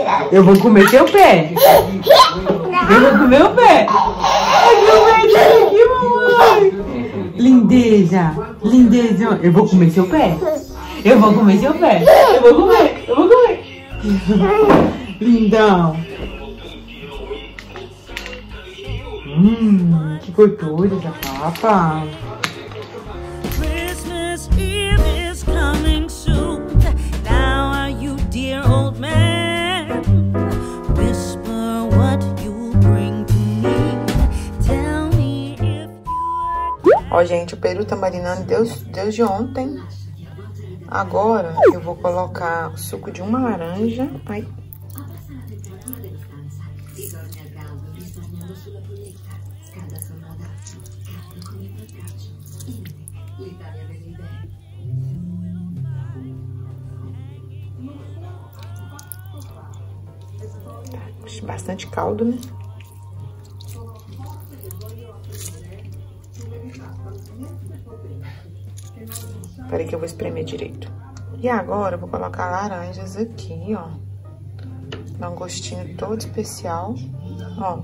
Eu vou comer seu pé. Eu vou comer o pé. Meu pé aqui, mamãe. Lindeza. Lindeza. Eu vou comer seu pé. Eu vou comer seu pé. Eu vou comer. Eu vou comer. Lindão. Que gostoso essa papa. Christmas Eve is coming soon. Now are you, dear old man? Whisper what you bring to me. Tell me if you... Ó, gente, o peru tá marinando desde ontem. Agora eu vou colocar o suco de uma laranja. Ai. Bastante caldo, né? Peraí que eu vou espremer direito. E agora eu vou colocar laranjas aqui, ó. Dá um gostinho todo especial, ó.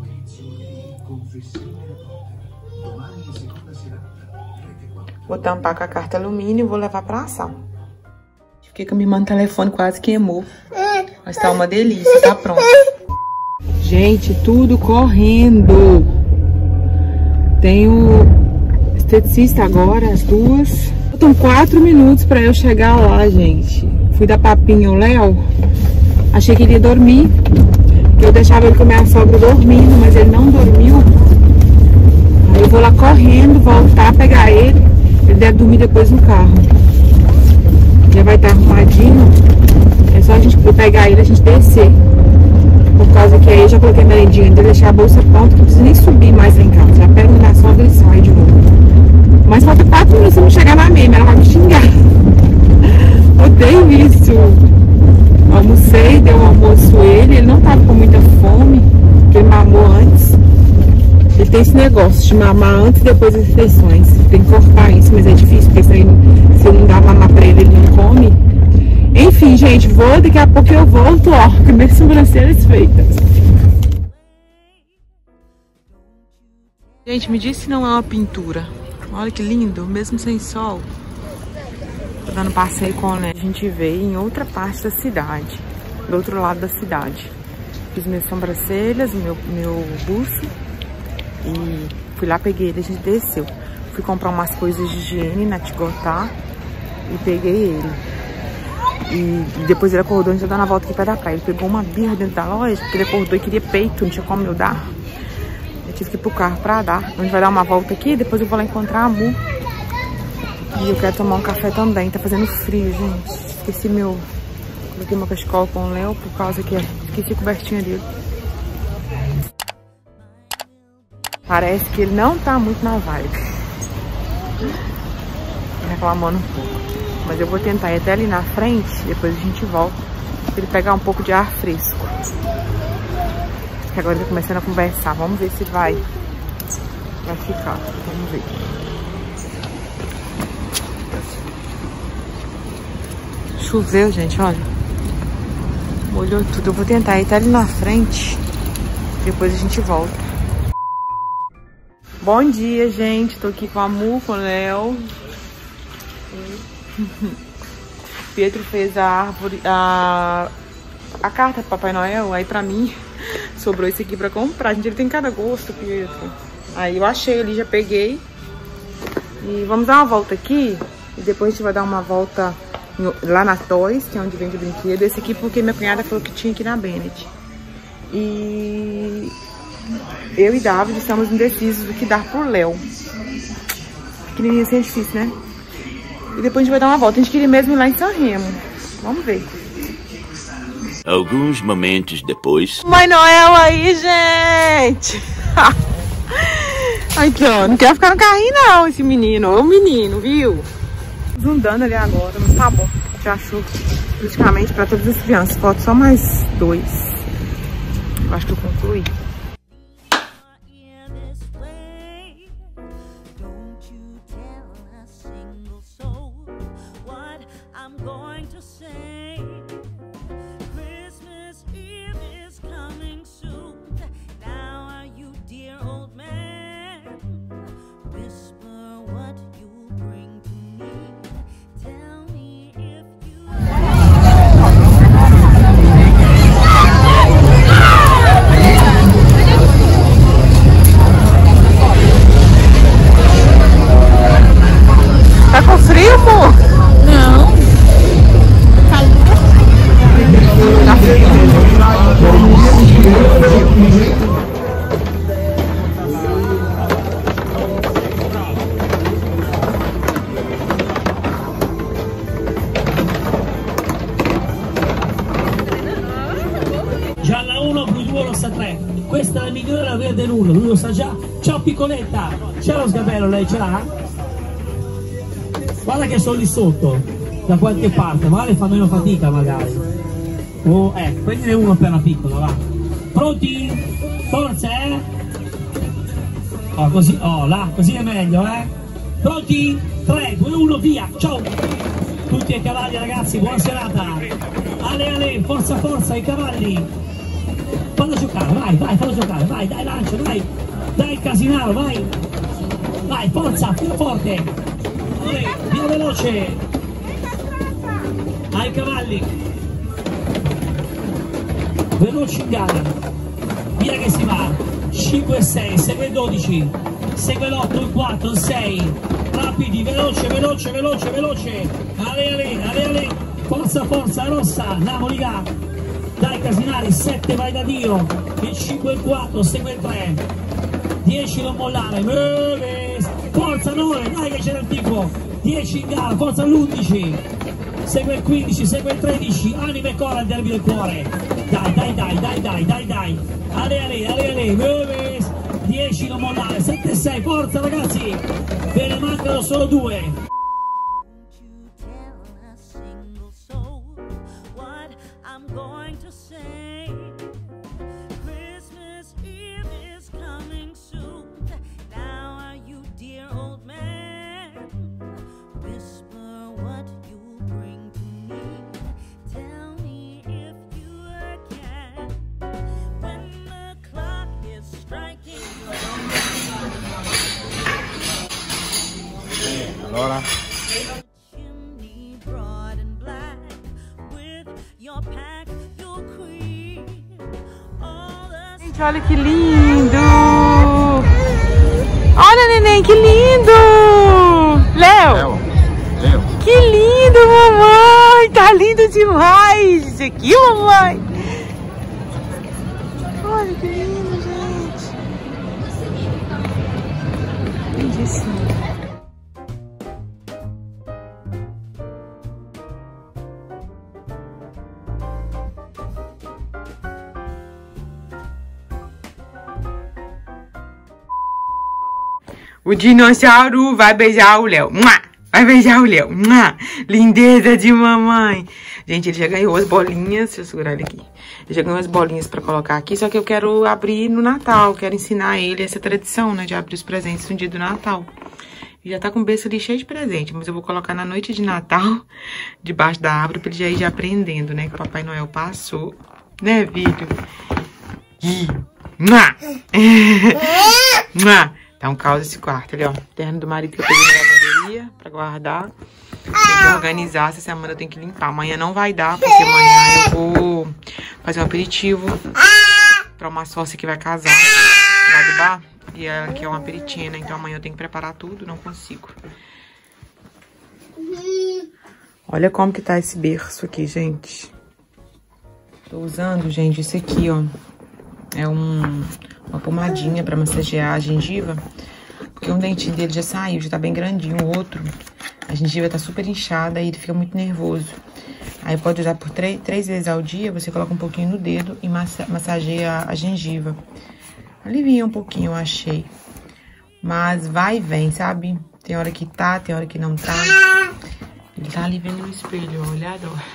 Vou tampar com a carta alumínio e vou levar pra assar. Fiquei com a minha mão no telefone, quase queimou. Mas tá uma delícia, tá pronto. Gente, tudo correndo. Tem o esteticista agora, as duas. Faltam 4 minutos pra eu chegar lá, gente. Fui dar papinha ao Léo. Achei que ele ia dormir. Eu deixava ele com a minha sogra dormindo, mas ele não dormiu. Aí eu vou lá correndo, voltar, pegar ele. Ele deve dormir depois no carro. Já vai estar arrumadinho. É só a gente pegar ele e a gente descer. Por causa que aí eu já coloquei a merendinha dele, deixar a bolsa pronta, que não precisa nem subir mais lá em casa. Já pego na sogra e sai de novo. Mas falta 4 minutos pra não chegar na mesma, ela vai me xingar. Odeio isso. Almocei, dei um almoço ele não tava com muita fome, porque ele mamou antes. Ele tem esse negócio de mamar antes e depois das refeições. Tem que cortar isso, mas é difícil, porque se eu não dar mamar pra ele, ele não come. Enfim, gente, daqui a pouco eu volto, ó, com minhas sobrancelhas feitas. Gente, me disse se não é uma pintura. Olha que lindo, mesmo sem sol. Tô dando passeio com, né? A gente veio em outra parte da cidade, do outro lado da cidade. Fiz minhas sobrancelhas, meu buço. E fui lá, peguei ele, a gente desceu. Fui comprar umas coisas de higiene na Tigotá e peguei ele. E depois ele acordou, a gente tá dando a volta aqui perto da praia. Ele pegou uma birra dentro da loja, porque ele acordou e queria peito, não tinha como eu dar. Eu tive que ir pro carro pra dar. A gente vai dar uma volta aqui, depois eu vou lá encontrar a Mu. E eu quero tomar um café também, tá fazendo frio, gente. Esqueci coloquei meu cachecol com o Léo, por causa que esqueci a cobertinha dele. Parece que ele não tá muito na vibe. Reclamando um pouco. Mas eu vou tentar ir até ali na frente, depois a gente volta, pra ele pegar um pouco de ar fresco. Que agora ele tá começando a conversar. Vamos ver se vai ficar. Vamos ver. Choveu, gente, olha. Molhou tudo. Eu vou tentar ir até ali na frente, depois a gente volta. Bom dia, gente. Tô aqui com a Mu, com o Léo. Pedro fez a árvore, a carta pro Papai Noel. Aí pra mim sobrou isso aqui pra comprar. Gente, ele tem cada gosto, Pedro. Aí eu achei ali, já peguei. E vamos dar uma volta aqui. E depois a gente vai dar uma volta lá na Toys, que é onde vende brinquedo. Esse aqui porque minha cunhada falou que tinha aqui na Bennett. E eu e David estamos indecisos do que dar pro Léo. Pequenininho assim é difícil, né? E depois a gente vai dar uma volta. A gente queria mesmo ir lá em São Remo. Vamos ver. Alguns momentos depois. Mãe Noel aí, gente! Aqui, ó. Não quer ficar no carrinho, não, esse menino. Ô, menino, viu? Estamos andando ali agora, mas tá bom. Já achou praticamente pra todas as crianças. Falta só mais 2. Eu acho que eu concluí. I'm going to say Christmas Eve Gialla 1, blu 2, rossa 3. Questa è la migliore, la verde l'1, lui lo sa già. Ciao piccoletta, c'è lo sgabello, lei ce l'ha? Guarda che sono lì sotto, da qualche parte, magari fa meno fatica magari. Oh, prendine uno per la piccola, va. Pronti? Forza, Oh, così, là, così è meglio, Pronti? 3, 2, 1, via, ciao! Tutti ai cavalli ragazzi, buona serata! Ale, forza, forza, i cavalli! Fallo giocare, vai, fallo giocare, vai, dai, lancia, vai! Dai Casinaro, vai! Vai, forza, più forte! Via veloce! Ai cavalli! Veloci in gara! Via che si va! 5 e 6, segue il 12, segue l'8, il 4, il 6, rapidi, veloce! Ale! Forza, rossa, andiamo lì là! Dai Casinari, 7 vai da Dio, il 5 e il 4, segue il 3, 10 non mollare, muove, forza 9, dai che c'era il tipo, 10 in gara, forza l'11, segue il 15, segue il 13, anima e cuore al derby del cuore, dai, ale, muove, 10 non mollare, 7 e 6, forza ragazzi, ve ne mancano solo 2. Allora. Gente, olha que lindo! Olha, neném, que lindo! Léo! Que lindo, mamãe! Tá lindo demais! Isso aqui, mamãe! Olha que lindo, gente! Lindíssimo! O dinossauro vai beijar o Léo. Vai beijar o Léo. Lindeza de mamãe. Gente, ele já ganhou as bolinhas. Deixa eu segurar ele aqui. Ele já ganhou as bolinhas pra colocar aqui. Só que eu quero abrir no Natal. Quero ensinar ele essa tradição, né? De abrir os presentes no dia do Natal. Ele já tá com o berço ali cheio de presente. Mas eu vou colocar na noite de Natal, debaixo da árvore, pra ele já ir já aprendendo, né? Que o Papai Noel passou. Né, filho? Tá um caos esse quarto ali, ó. Terno do marido que eu peguei na lavanderia pra guardar. Tem que organizar. Essa semana eu tenho que limpar. Amanhã não vai dar, porque amanhã eu vou fazer um aperitivo pra uma sócia que vai casar lá do bar. E ela quer uma peritina, então amanhã eu tenho que preparar tudo, não consigo. Olha como que tá esse berço aqui, gente. Tô usando, gente, esse aqui, ó. É uma pomadinha pra massagear a gengiva. Porque um dentinho dele já saiu, já tá bem grandinho. O outro, a gengiva tá super inchada e ele fica muito nervoso. Aí pode usar por 3 vezes ao dia. Você coloca um pouquinho no dedo e massageia a gengiva. Alivia um pouquinho, eu achei. Mas vai e vem, sabe? Tem hora que tá, tem hora que não tá. Ele tá ali vendo no espelho, olha, adora.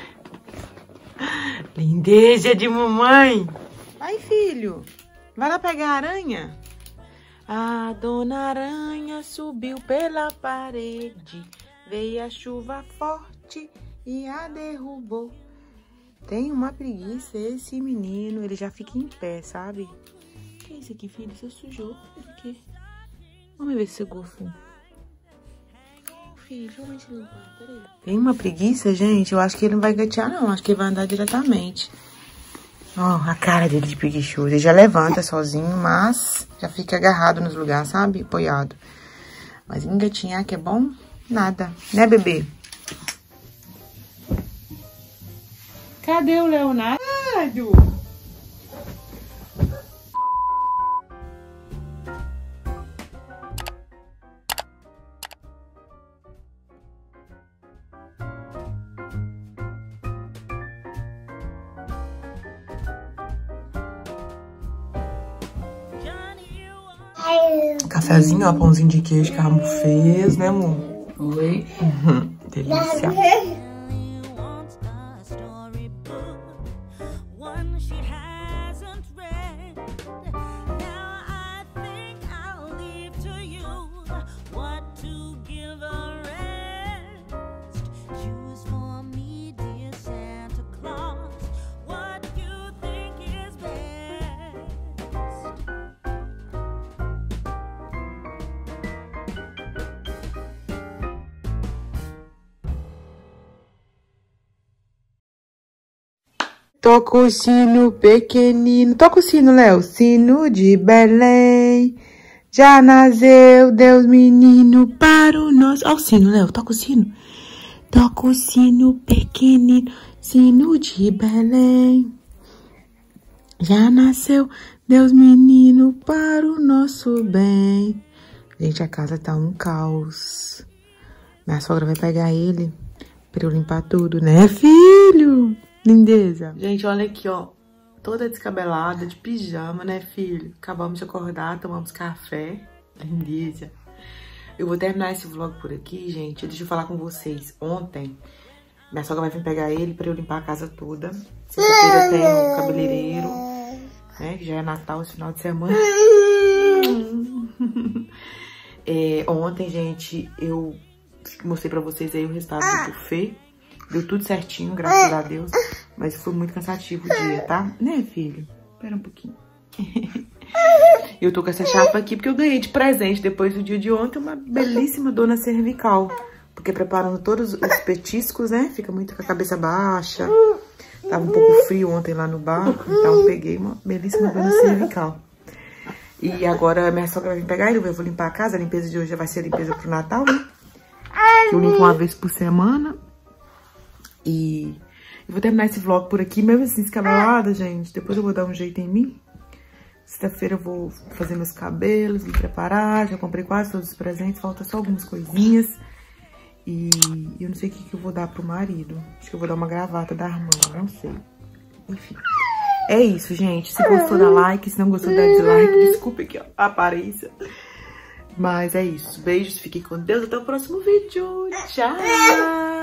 Lindeza de mamãe. Vai, filho. Vai lá pegar a aranha. A dona aranha subiu pela parede. Veio a chuva forte e a derrubou. Tem uma preguiça esse menino. Ele já fica em pé, sabe? O que é isso aqui, filho? Você sujou. O quê? Vamos ver se você gostou. Filho, vamos limpar. Peraí. Tem uma preguiça, gente. Eu acho que ele não vai gatear, não. Acho que ele vai andar diretamente. Ó, a cara dele de preguiçoso. Ele já levanta sozinho, mas já fica agarrado nos lugares, sabe? Apoiado. Mas engatinhar que é bom, nada. Né, bebê? Cadê o Leonardo? viado. Cafezinho, ó, pãozinho de queijo que a Ramu fez, né, amor? Oi. Delícia. Toca o sino pequenino. Toca o sino, Léo. Sino de Belém. Já nasceu Deus menino para o nosso... Ó o sino, Léo. Toca o sino. Toca o sino pequenino. Sino de Belém. Já nasceu Deus menino para o nosso bem. Gente, a casa tá um caos. Minha sogra vai pegar ele pra eu limpar tudo, né, filho? Lindeza. Gente, olha aqui, ó. Toda descabelada, de pijama, né, filho? Acabamos de acordar, tomamos café. Lindeza. Eu vou terminar esse vlog por aqui, gente. Deixa eu falar com vocês. Ontem, minha sogra vai vir pegar ele pra eu limpar a casa toda. Sexta-feira tem o cabeleireiro, né? Que já é Natal, esse final de semana. Ontem, gente, eu mostrei pra vocês aí o resultado do buffet. Deu tudo certinho, graças a Deus. Mas foi muito cansativo o dia, tá? Né, filho? Espera um pouquinho. Eu tô com essa chapa aqui porque eu ganhei de presente depois do dia de ontem uma belíssima dona cervical. Porque preparando todos os petiscos, né? Fica muito com a cabeça baixa. Tava um pouco frio ontem lá no bar. Então peguei uma belíssima dona cervical. E agora minha sogra vai vir pegar ele. Eu vou limpar a casa. A limpeza de hoje já vai ser a limpeza pro Natal, né? Eu limpo uma vez por semana. E eu vou terminar esse vlog por aqui, mesmo assim, escabelada, gente. Depois eu vou dar um jeito em mim. Sexta-feira eu vou fazer meus cabelos, me preparar. Já comprei quase todos os presentes, falta só algumas coisinhas. E eu não sei o que eu vou dar pro marido. Acho que eu vou dar uma gravata da Armanda, não sei. Enfim. É isso, gente. Se gostou, dá like. Se não gostou, dá dislike. Desculpa aqui, ó, a aparência. Mas é isso. Beijos, fiquem com Deus. Até o próximo vídeo. Tchau!